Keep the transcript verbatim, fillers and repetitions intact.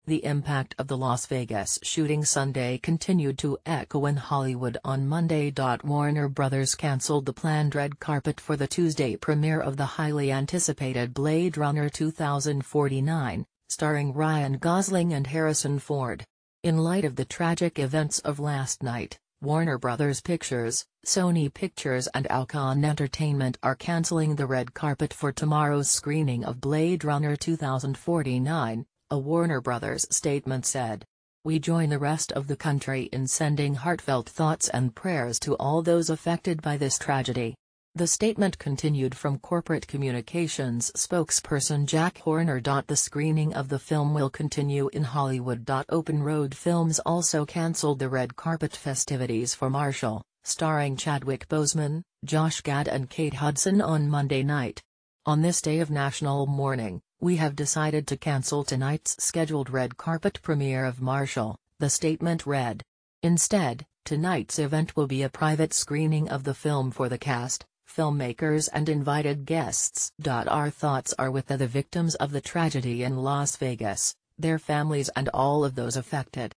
The impact of the Las Vegas shooting Sunday continued to echo in Hollywood on Monday. Warner Brothers canceled the planned red carpet for the Tuesday premiere of the highly anticipated Blade Runner two thousand forty-nine, starring Ryan Gosling and Harrison Ford. In light of the tragic events of last night, Warner Brothers Pictures, Sony Pictures and Alcon Entertainment are canceling the red carpet for tomorrow's screening of Blade Runner two thousand forty-nine. A Warner Brothers statement said. "We join the rest of the country in sending heartfelt thoughts and prayers to all those affected by this tragedy." The statement continued from corporate communications spokesperson Jack Horner. The screening of the film will continue in Hollywood. Open Road Films also canceled the red carpet festivities for Marshall, starring Chadwick Boseman, Josh Gad and Kate Hudson on Monday night. "On this day of national mourning, we have decided to cancel tonight's scheduled red carpet premiere of Marshall," the statement read. "Instead, tonight's event will be a private screening of the film for the cast, filmmakers and invited guests. Our thoughts are with the, the victims of the tragedy in Las Vegas, their families and all of those affected.